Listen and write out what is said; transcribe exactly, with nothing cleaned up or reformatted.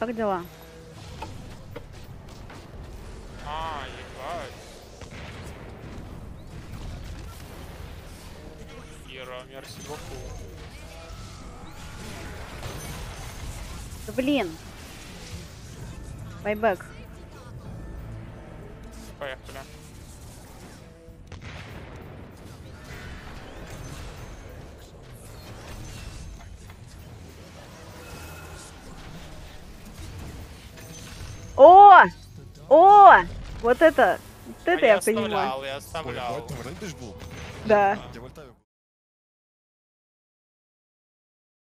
как дела? А, ебать. Ира, мерси боку. Да блин. Байбек. Поехали. О! О! Вот это! Вот это А я я понимаю. оставлял, я оставлял. Ой, это Rampage был? Да. Я вольтаю.